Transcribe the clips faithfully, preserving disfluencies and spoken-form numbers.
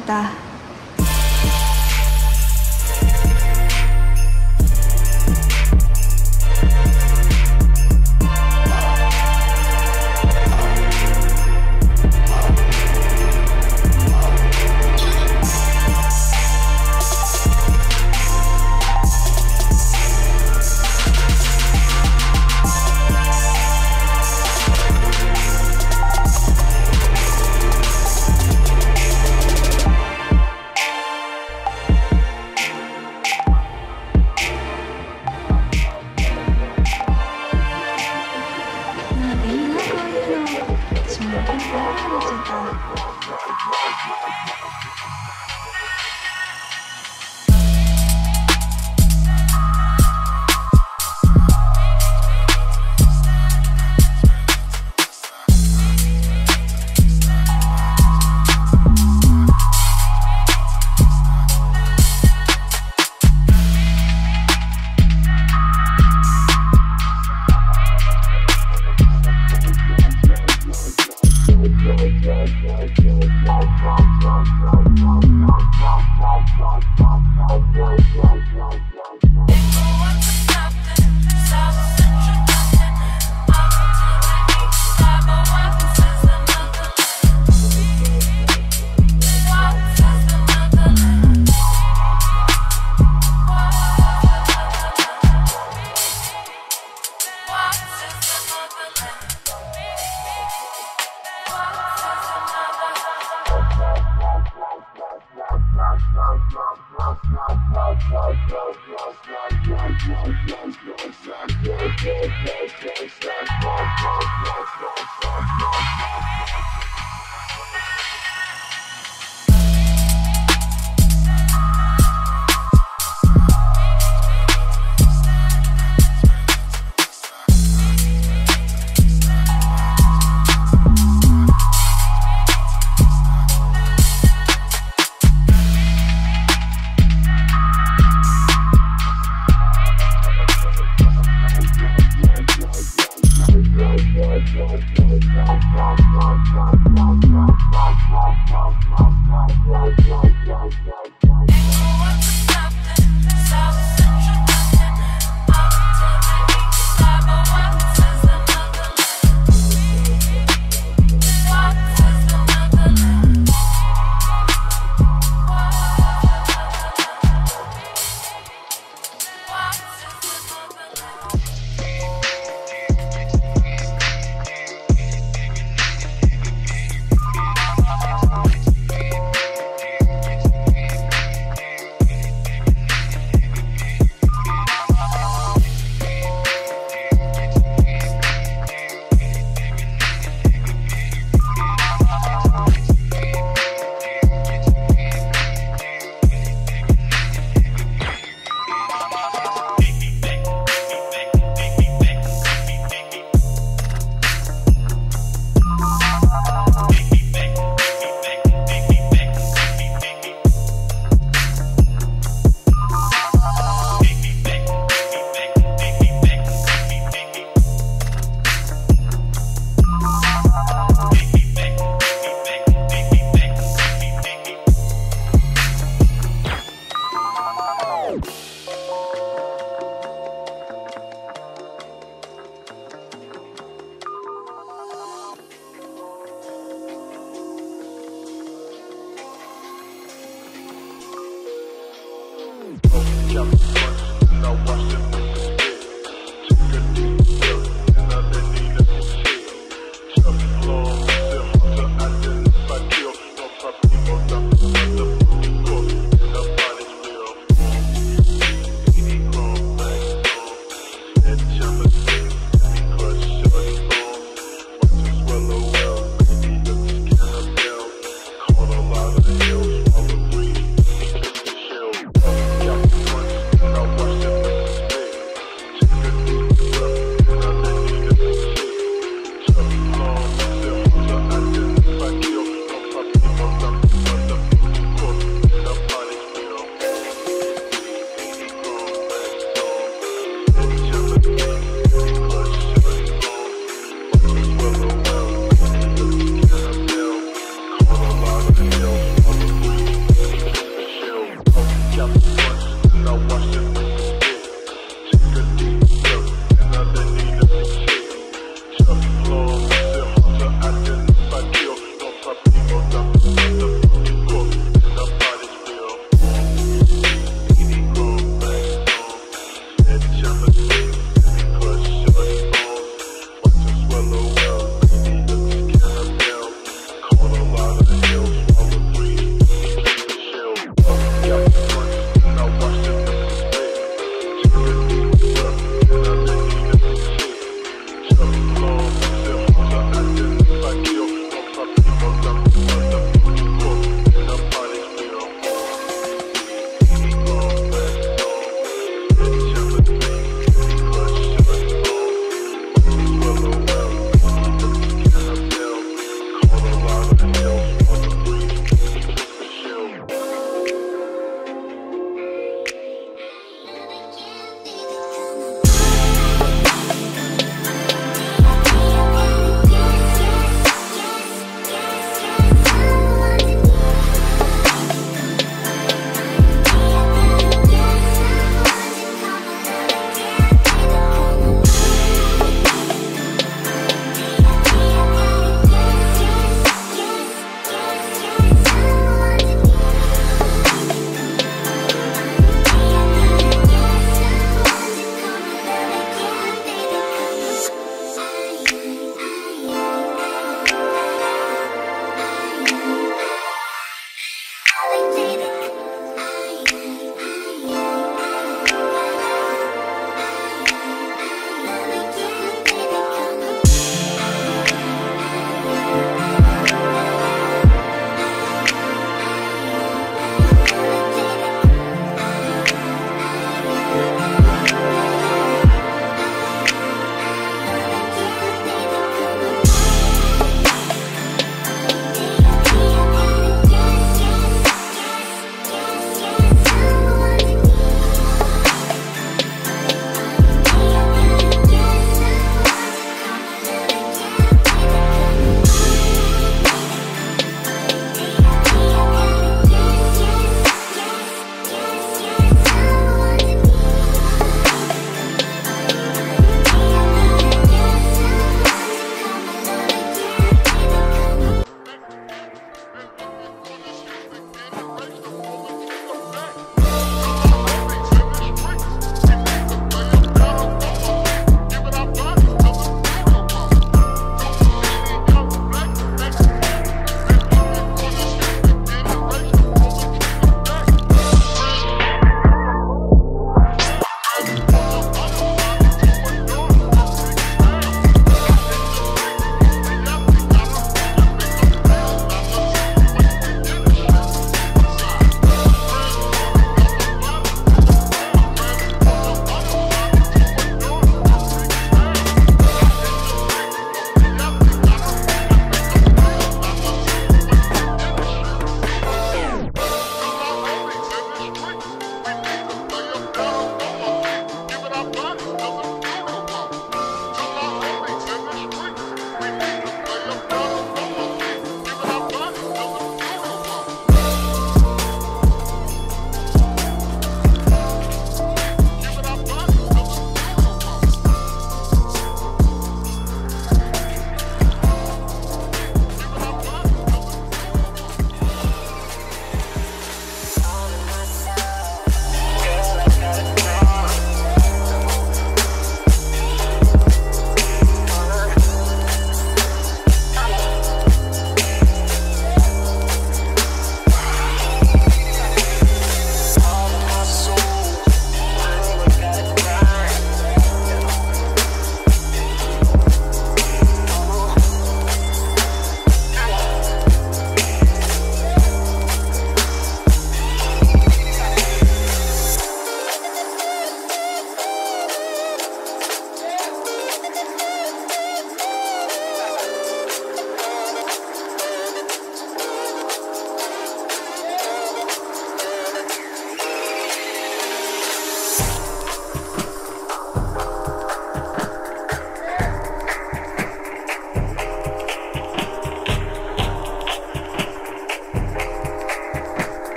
った。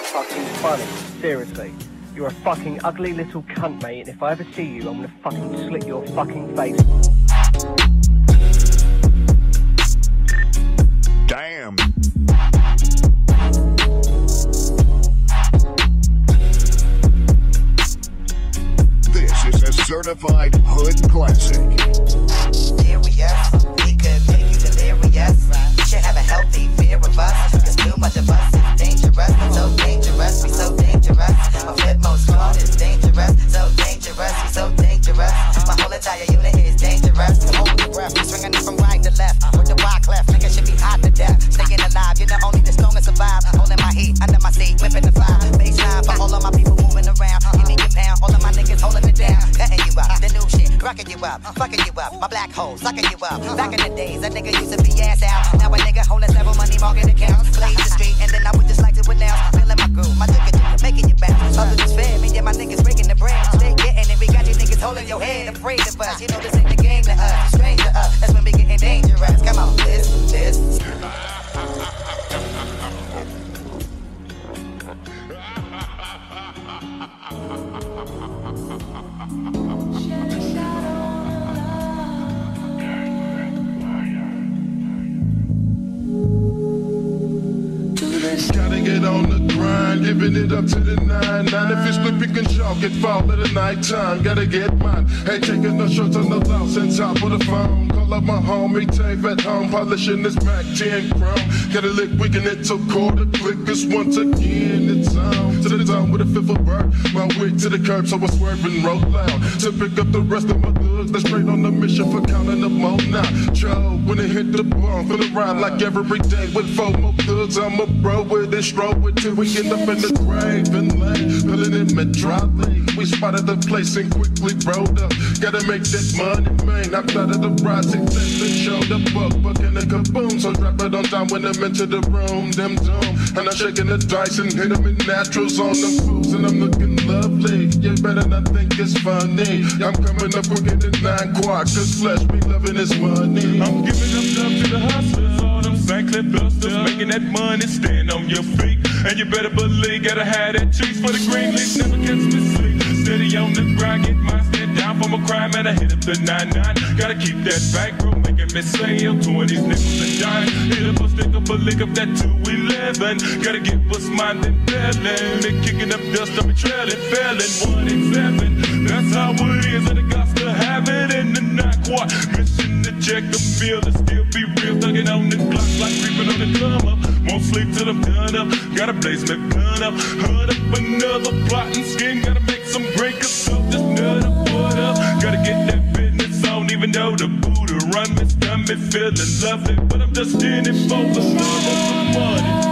fucking funny. Seriously. You're a fucking ugly little cunt, mate, and if I ever see you, I'm gonna fucking slit your fucking face. Damn. This is a certified hood classic. Serious, we could make you delirious. You should have a healthy fear of us, cause too much of us is dangerous. So dangerous, we so dangerous. My flipmode squad is dangerous. So dangerous, we so dangerous. My whole entire unit is dangerous. Hold your breath, swinging it from right to left. With the wide left, nigga should be hot to death. Staying alive, you're the only the strongest survive. Holding my heat under my seat, whipping the fire. Baseline for all of my people moving around. Give me your pound, all of my niggas holding it down. Cutting you up, the new shit, rocking you up, fucking you up. My black hole, sucking you up. Back in the days, a nigga used to be ass out. Now a nigga holding several money market accounts. Blaze the street, and then I would just like to announce. Feeling my groove, my nigga, making you bounce. Others is fair, me and my niggas breaking the bread. Stay getting it, we got you niggas holding your head, afraid of us. You know this ain't the game to us, it's strange to us. That's when we getting dangerous. Come on, this, this. Gotta get on the grind, giving it up to the nine. Nine if you slip, you can chalk it, fall at the night time. Gotta get mine. Hey, taking no shots on the louse and top of the phone. Call up my homie, Dave at home, polishing this Mac ten chrome. Got a lick, we can it to quarter click. This once again, it's on to the zone with a fifth of bird. My wig to the curb, so I swerve and roll out to pick up the rest of my goods. That's straight on the mission for counting them all now. Joe, when it hit the bomb, for the ride like every day with four more goods. I'm a bro with it, stroll with two. We end up in the grave and lay, filling in metrology. We spotted the place and quickly rolled up. Gotta make that money, man. I'm out of the ride, success and show the buck, buck and the kaboom. So drop it on time when I'm into the room, them doom. And I'm shaking the dice and hit them in naturals on them fools. And I'm looking lovely. You better not think it's funny. I'm coming up quicker than nine quarts. Cause flesh be loving this money. I'm giving up love to the hustlers. All them Saint Clair busters, making that money stand on your feet. And you better believe, gotta have that cheese for the green leaf, never catch me sleep. Steady on the grind, get my stand down from a crime, and I hit up the nine nine. Gotta keep that bankroll, making me sale, twenties, nickels and dimes. Hit up a stick up a lick up that two eleven. Gotta get what's mine then belling. They kicking up dust, I'm trailing, failing, one and seven. That's how it is, and I got to have it in the night quart. Mission to check the field, and still be real, thugging on the clock like creeping on the come up. Won't sleep till I'm done up. Gotta blaze my gun up. Hunt up another plot and skin. Gotta make some breakers up. Just nut up, what up? Gotta get that business on. Even though the Buddha run me, done me feeling lovely. But I'm just in it for the love of the money.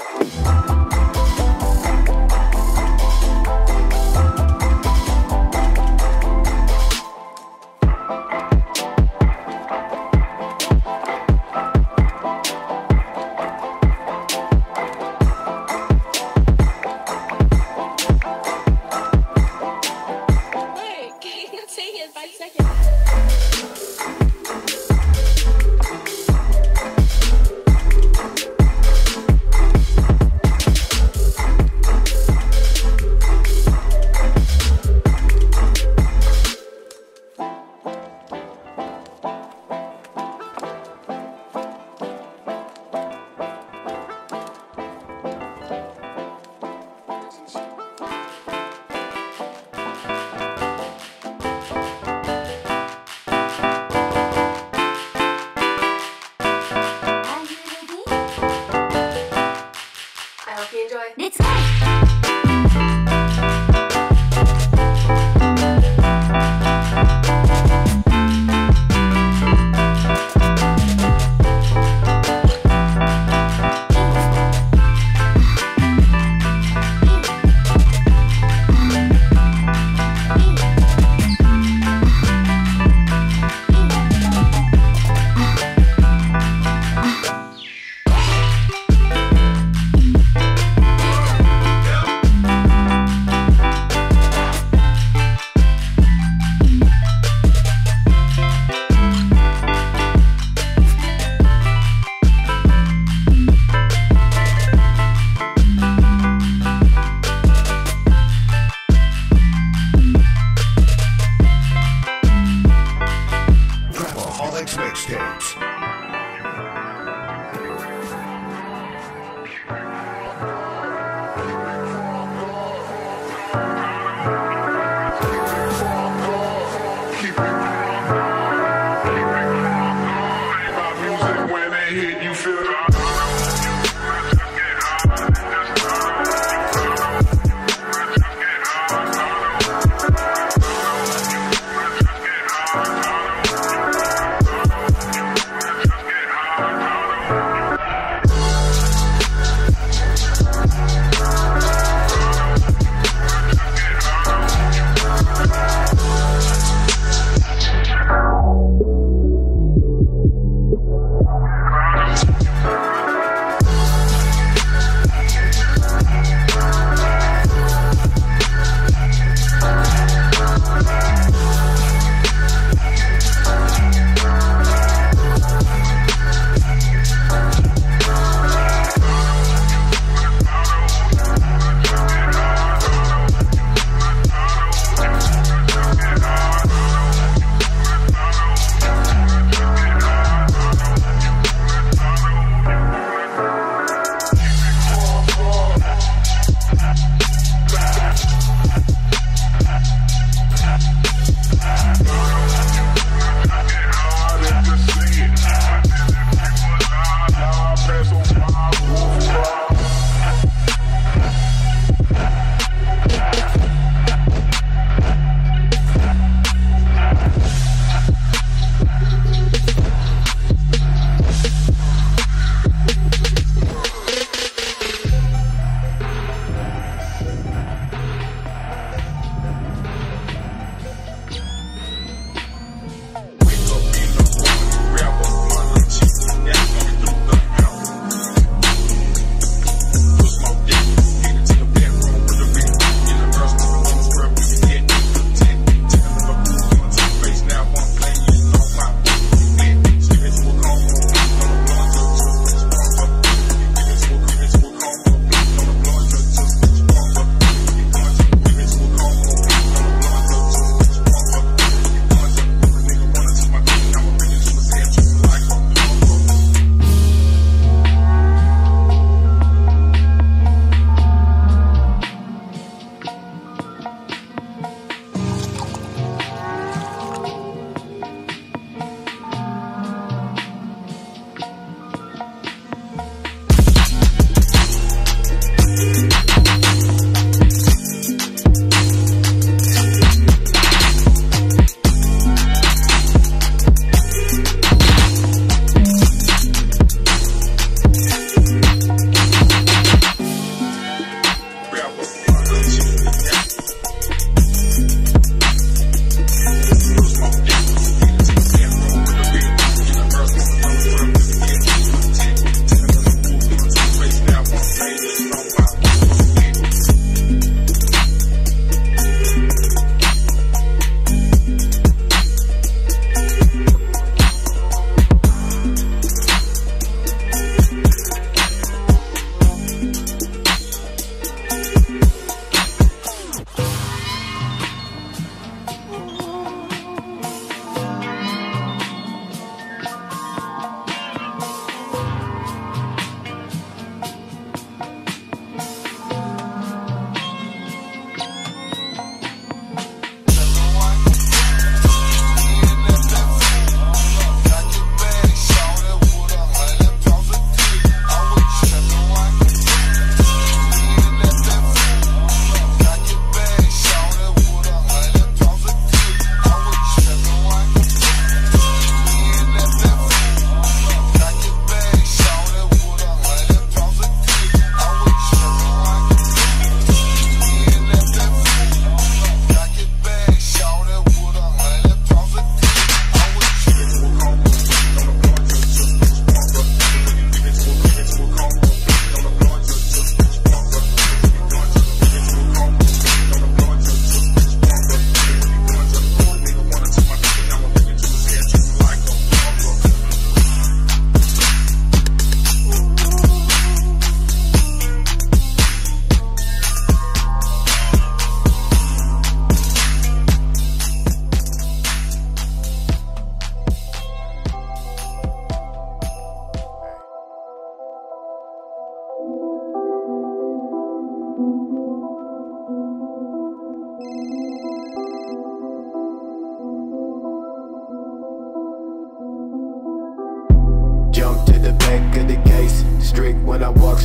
Yeah.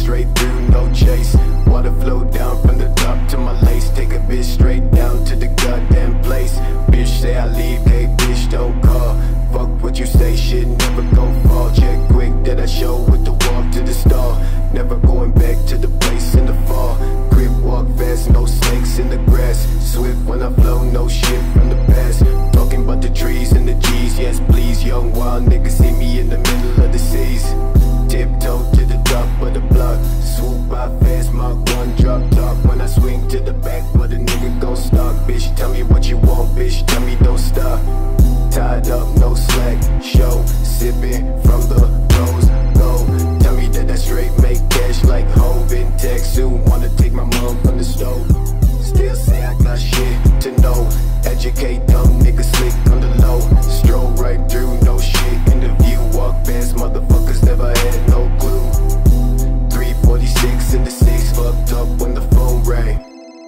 straight through, no chase. Water flow down from the top to my lace. Take a bitch straight down to the goddamn place. Bitch say I leave, hey bitch don't call. Fuck what you say, shit never gon' fall. Check quick that I show with the walk to the stall. Never going back to the place in the fall. Grip walk fast, no snakes in the grass. Swift when I flow, no shit from the past. Talking about the trees and the G's, yes please. Young wild niggas see me in the middle of the seas. Tiptoe to the top of the block. Swoop by fast, Mark one, drop top. When I swing to the back, where the nigga gon' stop. Bitch, tell me what you want, bitch, tell me don't stop. Tied up, no slack, show. Sipping from the rose gold. Tell me that I straight make cash like Hove in tech. Soon wanna take my mom from the stove. Still say I got shit to know. Educate dumb niggas slick on the low. Stroll right through, no shit in the view. Walk past motherfuckers, never had no clue. three forty-six in the six, fucked up when the phone rang.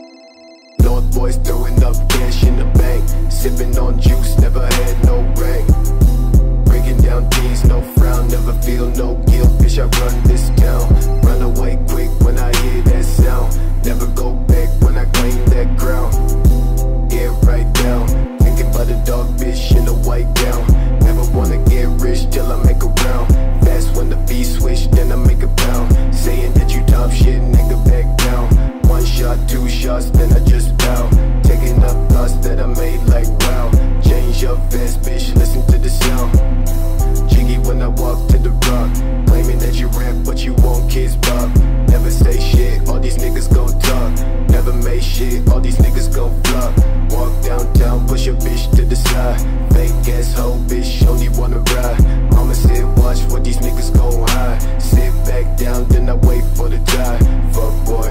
North boys throwing up cash in the bank. Sipping on juice, never had no ring. Breaking down teens, no frown, never feel no guilt. Bitch, I run this town. Run away quick when I hear that sound. Never go back when I claim that ground. Get right down, thinking about a dog bitch in a white gown. Never wanna get rich till I make a round. Fast when the beat switch, then I make a pound. Saying that you top shit, nigga back down. One shot, two shots, then I just bow. Taking up thoughts that I made like wow. Change up fast, bitch, listen to the sound. Jiggy when I walk to the rock. Claiming that you rap, but you won't kiss pop. Never say shit, all these niggas gon' talk. Never make shit, all these niggas gon' flop. Walk downtown, push a bitch to the side. Fake ass hoe, bitch, only wanna ride. Mama said watch what these niggas gon' hide. Sit back down, then I wait for the tide. Fuck boy.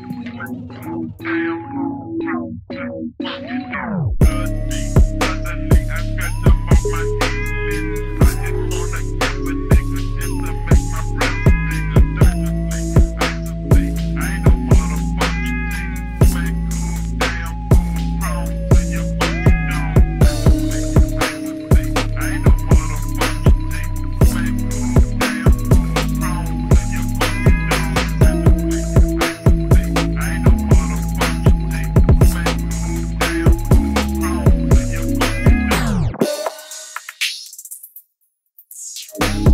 Damn, fucking good beat, Bye.